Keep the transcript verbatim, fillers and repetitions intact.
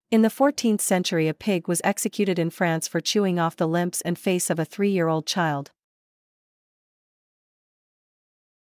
In the fourteenth century, a pig was executed in France for chewing off the limbs and face of a three-year-old child.